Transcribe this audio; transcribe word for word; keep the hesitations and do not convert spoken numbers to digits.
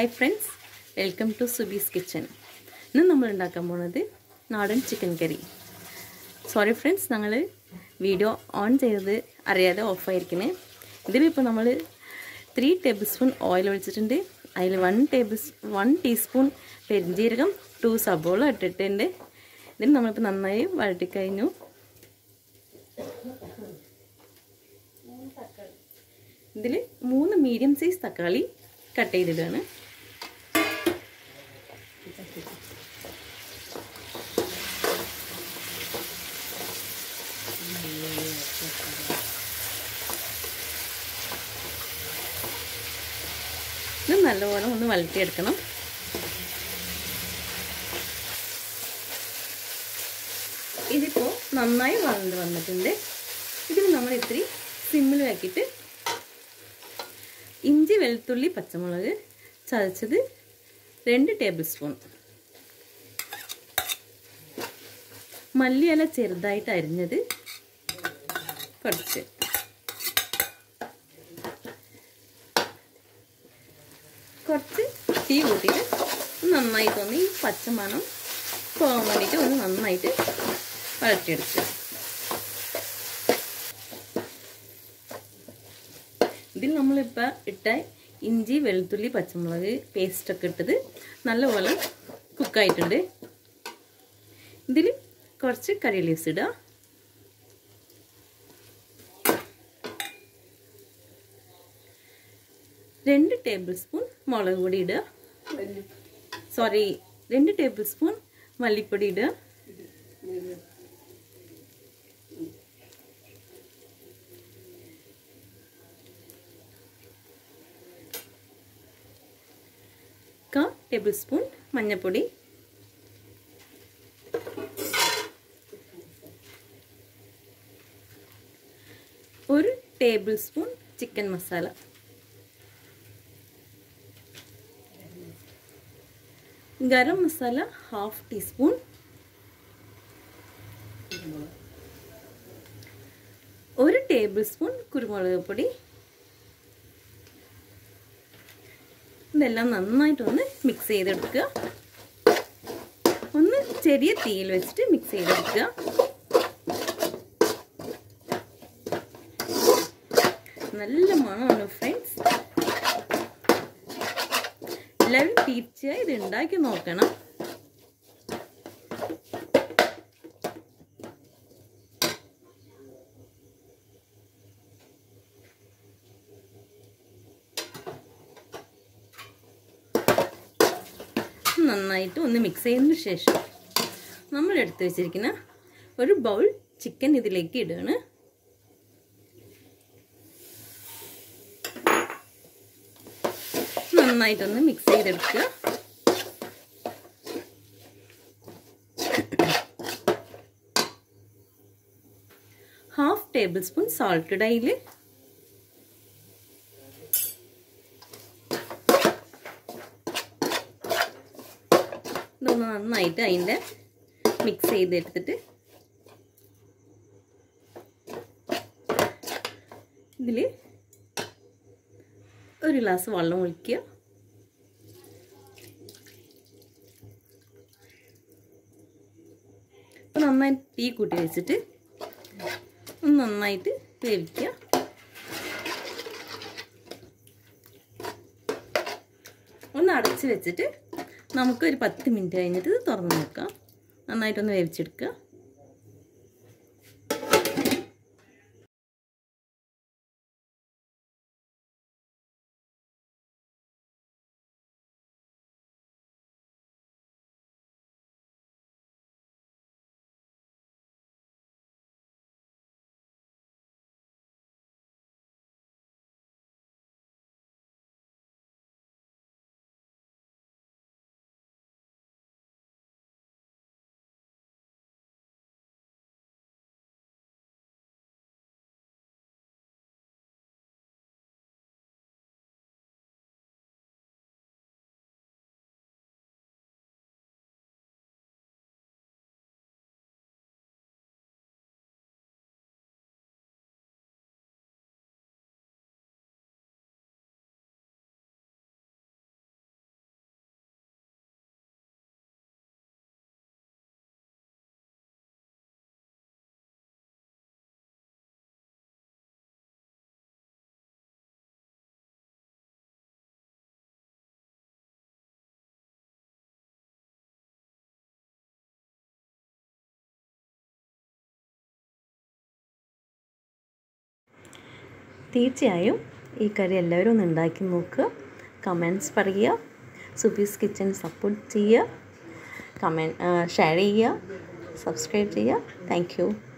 Hi friends, welcome to Subi's Kitchen. ഇന്ന് നമ്മൾ ഉണ്ടാക്കാൻ പോകുന്നത് നാടൻ ചിക്കൻ കറി. സോറി ഫ്രണ്ട്സ്, ഞങ്ങൾ വീഡിയോ ഓൺ ചെയ്തത് അറിയാതെ ഓഫ് ആയിരിക്കണേ. ഇതിലിപ്പോൾ നമ്മൾ ത്രീ ടേബിൾ സ്പൂൺ ഓയിൽ ഒഴിച്ചിട്ടുണ്ട്. അതിൽ വൺ ടേബിൾ വൺ ടീസ്പൂൺ പെരിഞ്ജീരകം, ടു സബോള ഇട്ടിട്ടുണ്ട്. ഇതിൽ നമ്മളിപ്പോൾ നന്നായി വഴറ്റിക്കഴിഞ്ഞു. ഇതിൽ മൂന്ന് മീഡിയം സൈസ് തക്കാളി കട്ട് ചെയ്തിടാണ്. ഇത് നല്ലപോലെ ഒന്ന് വഴറ്റിയെടുക്കണം. ഇതിപ്പോൾ നന്നായി വഴണ്ട് വന്നിട്ടുണ്ട്. ഇതിന് നമ്മൾ ഇത്തിരി സിമ്മിൽ ആക്കിയിട്ട് ഇഞ്ചി, വെളുത്തുള്ളി, പച്ചമുളക് ചതച്ചത് രണ്ട് ടേബിൾ സ്പൂൺ, മല്ലിയില ചെറുതായിട്ട് അരിഞ്ഞത് കുറച്ച്, കുറച്ച് തീ കൂട്ടിയിട്ട് നന്നായിട്ടൊന്ന് ഈ പച്ചമണം പോകാൻ വേണ്ടിയിട്ട് ഒന്ന് നന്നായിട്ട് വഴറ്റിയെടുക്കുക. ഇതിൽ നമ്മളിപ്പോൾ ഇട്ട ഇഞ്ചി, വെളുത്തുള്ളി, പച്ചമുളക് പേസ്റ്റൊക്കെ ഇട്ടത് നല്ലപോലെ കുക്കായിട്ടുണ്ട്. ഇതിൽ കുറച്ച് കറി ലീവ്സ് ഇടുക. രണ്ട് ടേബിൾ സ്പൂൺ മുളക് പൊടി ഇടുക. സോറി രണ്ട് ടേബിൾ സ്പൂൺ മല്ലിപ്പൊടി ഇടുക. കാ ടേബിൾ സ്പൂൺ മഞ്ഞൾപ്പൊടി, ഒരു table spoon chicken masala, garam masala half teaspoon, ഒരു ടേബിൾ സ്പൂൺ കുരുമുളക് പൊടി. ഇതെല്ലാം നന്നായിട്ടൊന്ന് മിക്സ് ചെയ്തെടുക്കുക. ഒന്ന് ചെറിയ തീയിൽ വെച്ചിട്ട് മിക്സ് ചെയ്തെടുക്കുക. നല്ല മണമാണ് ഫ്രണ്ട്സ്. എല്ലാവരും തീർച്ചയായും ഇത് ഉണ്ടാക്കി നോക്കണം. നന്നായിട്ട് ഒന്ന് മിക്സ് ചെയ്തതിന് ശേഷം നമ്മൾ എടുത്ത് വെച്ചിരിക്കുന്ന ഒരു ബൗൾ ചിക്കൻ ഇതിലേക്ക് ഇടുകയാണ്. നന്നായിട്ടൊന്ന് മിക്സ് ചെയ്തെടുക്കുക. ഹാഫ് ടേബിൾ സ്പൂൺ സാൾട്ട് ഇടുക. അതിൽ ഇതൊന്ന് നന്നായിട്ട് അതിൻ്റെ മിക്സ് ചെയ്തെടുത്തിട്ട് ഇതിൽ ഒരു ഗ്ലാസ് വെള്ളം ഒഴിക്കുക. അപ്പോൾ നന്നായി തീ കൂട്ടി വെച്ചിട്ട് നന്നായിട്ട് വേവിക്കുക. ഒന്ന് അടച്ച് വെച്ചിട്ട് നമുക്കൊരു പത്ത് മിനിറ്റ് കഴിഞ്ഞിട്ട് ഇത് തുറന്ന് നോക്കാം. നന്നായിട്ടൊന്ന് വേവിച്ചെടുക്കുക. തീർച്ചയായും ഈ കറി എല്ലാവരും ഒന്ന് ഉണ്ടാക്കി നോക്കുക. കമൻറ്റ്സ് പറയുക. സുബീസ് കിച്ചൻ സപ്പോർട്ട് ചെയ്യുക. കമൻറ്റ് ഷെയർ ചെയ്യുക. സബ്സ്ക്രൈബ് ചെയ്യുക. Thank U.